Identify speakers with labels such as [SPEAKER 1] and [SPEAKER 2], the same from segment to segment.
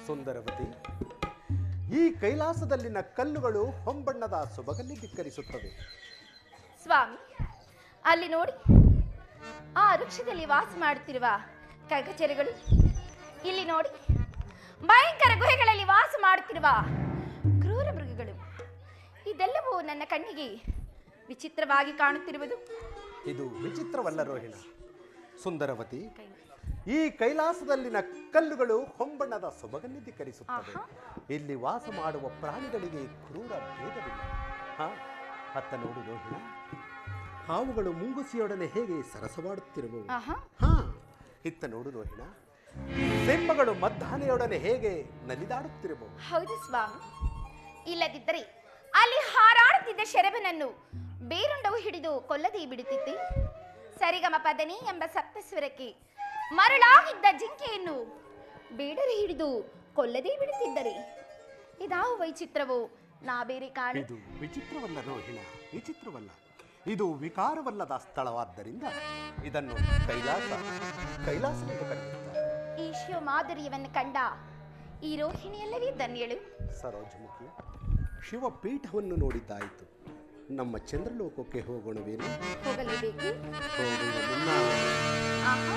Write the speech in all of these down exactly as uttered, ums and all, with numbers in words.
[SPEAKER 1] ಸುಂದರವತಿ, ಈ ಕೈಲಾಸದಲ್ಲಿನ ಕಲ್ಲುಗಳು ಹೊಂಬಣ್ಣದ ಸೊಬಗಲ್ಲಿ ಧಿಕ್ಕರಿಸುತ್ತವೆ.
[SPEAKER 2] ಸ್ವಾಮಿ, ಅಲ್ಲಿ ನೋಡಿ, ಆ ವೃಕ್ಷದಲ್ಲಿ ವಾಸ ಮಾಡುತ್ತಿರುವ ಖಗಚರಗಳು. ಇಲ್ಲಿ ನೋಡಿ, ಭಯಂಕರ ಗುಹೆಗಳಲ್ಲಿ ವಾಸ ಮಾಡುತ್ತಿರುವ ಕ್ರೂರ ಮೃಗಗಳು. ಇದೆಲ್ಲವೂ ನನ್ನ ಕಣ್ಣಿಗೆ ವಿಚಿತ್ರವಾಗಿ ಕಾಣುತ್ತಿರುವುದು.
[SPEAKER 1] ಇದು ವಿಚಿತ್ರವಲ್ಲ ರೋಹಿಣ. ಸುಂದರವತಿ, ಈ ಕೈಲಾಸದಲ್ಲಿನ ಕಲ್ಲುಗಳು ಹೊಂಬಣ್ಣದ ಸೊಬಗನ್ನು ಧಿಕ್ಕರಿಸುತ್ತವೆ. ಇಲ್ಲಿ ವಾಸ ಮಾಡುವ ಪ್ರಾಣಿಗಳಿಗೆ ಕ್ರೂರ ಭೇದವಿಲ್ಲ. ಹಾ, ಅತ್ತ ನೋಡು ರೋಹಿಣ, ಹಾವುಗಳು ಮುಂಗುಸಿಯೊಡನೆ ಹೇಗೆ ಸರಸವಾಡುತ್ತಿರುವವು. ಹಾ, ಇತ್ತ ನೋಡು ರೋಹಿಣ, ಸಿಂಹಗಳು ಮದ್ದಾನೆಯೊಡನೆ ಹೇಗೆ ನಲಿದಾಡುತ್ತಿರುವವು.
[SPEAKER 2] ಹೌದು ಸ್ವಾಮಿ, ಇಲ್ಲದಿದ್ದರೆ ಅಲ್ಲಿ ಹಾರಾಡುತ್ತಿದ್ದ ಶರಭನನ್ನು ಬೇರುಂಡವು ಹಿಡಿದು ಕೊಲ್ಲದೆ ಬಿಡುತ್ತಿದ್ದೆ. ಸರಿಗಮ ಪದನಿ ಎಂಬ ಸಪ್ತಸ್ವರಕ್ಕೆ ಮರಳಾಗಿದ್ದ ಜಿಂಕೆಯನ್ನು ಬೇಡರೆ ಹಿಡಿದು ಕೊಲ್ಲದೆ ಬಿಡುತ್ತಿದ್ದರೆ ಇದಾವ ವೈಚಿತ್ರವೋ ನಾ ಬೇರೆ ಕಾಣ.
[SPEAKER 1] ಇದು ವಿಚಿತ್ರವಲ್ಲ ರೋಹಿಣ, ವಿಚಿತ್ರವಲ್ಲ. ಇದು ವಿಕಾರವಲ್ಲದ ಸ್ಥಳವಾದ್ದರಿಂದ ಇದನ್ನು ಕೈಲಾಸ ಕೈಲಾಸವೆಂದು ಕರೆಯುತ್ತಾರೆ.
[SPEAKER 2] ಈ ಶಿವ ಮಾಧುರ್ಯವನ್ನು ಕಂಡ ಈ ರೋಹಿಣಿಯಲ್ಲವೇ ಧನ್ಯಳು.
[SPEAKER 1] ಸರೋಜಮುಖಿ, ಶಿವಪೀಠವನ್ನು ನೋಡಿದ್ದಾಯಿತು. ನಮ್ಮ ಚಂದ್ರಲೋಕಕ್ಕೆ ಹೋಗೋಣವೇನು?
[SPEAKER 2] ಹೋಗಲೇಬೇಕು.
[SPEAKER 1] ಹೋಗುವ ಮುನ್ನ
[SPEAKER 2] ಆಹಾ,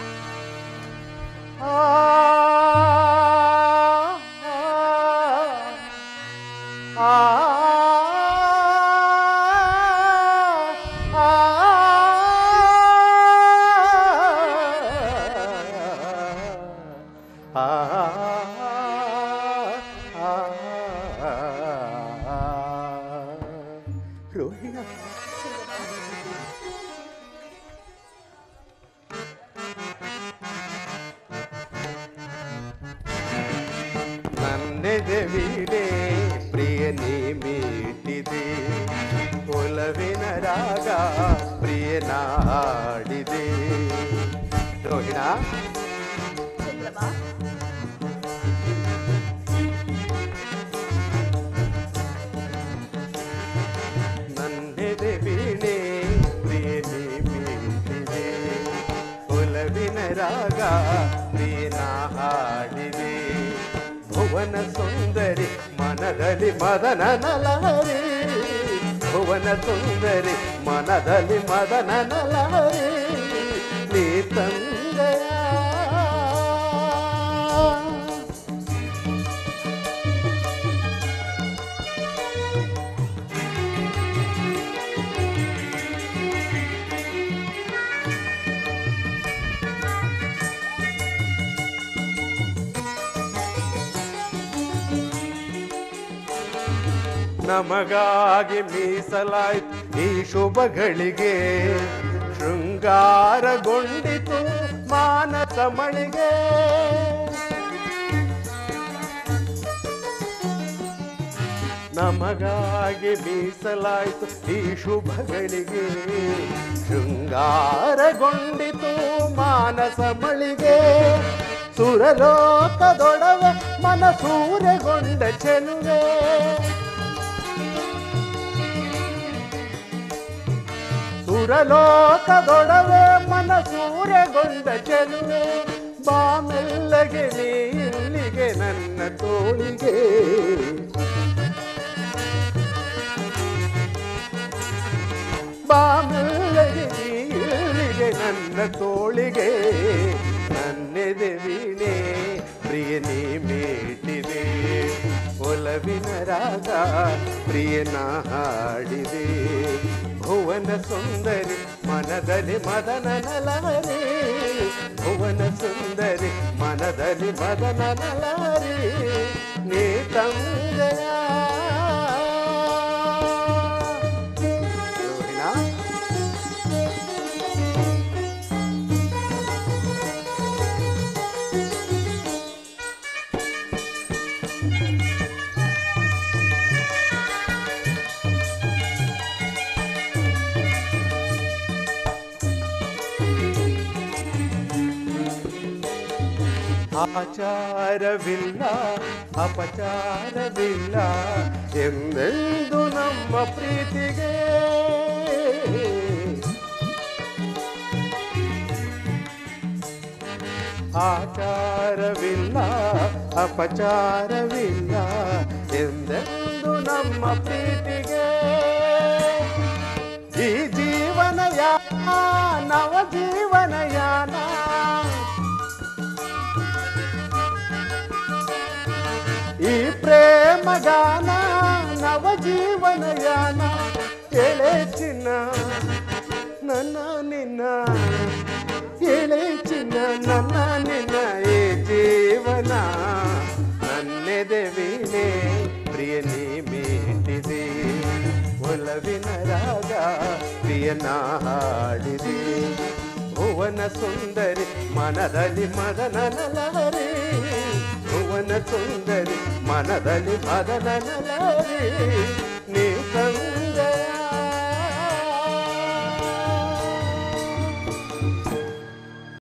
[SPEAKER 1] ರೋಹಿಣ, ನನ್ನೆದೆ ವೀಣೆ ಪ್ರಿಯ ನೀ ಮೀಟಿದೆ, ಒಲವಿನ ರಾಗ ಪ್ರಿಯ ನಾಡಿದೆ. ರೋಹಿಣ, ನನ್ನೆದೆ ವೀಣೆ ಪ್ರಿಯ ನೀ ಮೀಟಿದೆ, ಒಲವಿನ ರಾಗ ಪ್ರಿಯ ನಾಡಿದೆ. ಭುವನ ಸುಂದರಿ ಮನದಲ್ಲಿ ಮದನ ನಲಹರಿ, ಭುವನ ಸುಂದರಿ ಮನದಲ್ಲಿ ಮದನ ನಲಹರಿ, ನೀ ತಂದೆಯ ನಮಗಾಗಿ ಮೀಸಲಾಯ್ತು ಈ ಶುಭಗಳಿಗೆ, ಶೃಂಗಾರಗೊಂಡಿತು ಮಾನಸ ಮಳಿಗೆ. ನಮಗಾಗಿ ಮೀಸಲಾಯ್ತು ಈ ಶುಭಗಳಿಗೆ, ಶೃಂಗಾರಗೊಂಡಿತು ಮಾನಸ ಮಳಿಗೆ. ಸುರಲೋಕದೊಡವೆ ಮನಸೂರೆಗೊಂಡ ಚೆಲುವೆ, ಸುರಲೋಕದೊಡವೆ ಮನಸೂರೆಗೊಂಡ ಚೆಲುವೆ. ಬಾಮೆಲ್ಲಗೆ ನೀ ಇಲ್ಲಿಗೆ ನನ್ನ ತೋಳಿಗೆ, ಬಾಮೆಲ್ಲಗೆ ನೀ ಇಲ್ಲಿಗೆ ನನ್ನ ತೋಳಿಗೆ. ನನ್ನೆದೆ ವೀಣೆ ಪ್ರಿಯ ನೀ ಮೀಟಿದೆ, ಒಲವಿನ ರಾಗ ಪ್ರಿಯನ ಹಾಡಿದೆ. ಭುವನ ಸುಂದರಿ ಮನದಲ್ಲಿ ಮದನ ನಲಹರಿ, ಭುವನ ಸುಂದರಿ ಮನದಲ್ಲಿ ಮದನ ನಲಹರಿ, ನೀ ತಂದೆಯ ಆಚಾರವಿಲ್ಲ ಅಪಚಾರವಿಲ್ಲ ಎಂದೆಂದು ನಮ್ಮ ಪ್ರೀತಿಗೆ. ಆಚಾರವಿಲ್ಲ ಅಪಚಾರವಿಲ್ಲ ಎಂದೆಂದು ನಮ್ಮ ಪ್ರೀತಿಗೆ. ಈ ಜೀವನ ಯಾನ ನವ ಜೀವನ ಯಾನ, ಈ ಪ್ರೇಮ ಗಾನ ನವ ಜೀವನ ಯಾನ. ಎಳೆ ಚಿನ್ನ ನನ್ನ ನಿನ್ನ, ಎಳೆ ಚಿನ್ನ ನನ್ನ ನಿನ್ನ, ಈ ಜೀವನ ನನ್ನೆದೆ ವೀಣೆ ಪ್ರಿಯ ನೀ ಮೀಟಿದೆ. ಒಲವಿನ ರಾಗ ಪ್ರಿಯನ ಹಾಡಿದೆ. ಭುವನ ಸುಂದರಿ ಮನದಲ್ಲಿ ಮದನ ಲಹರಿ, ಭುವನ ಸುಂದರಿ ಮನದಲ್ಲಿ ಮದನ ಲಹರಿ. ನೀ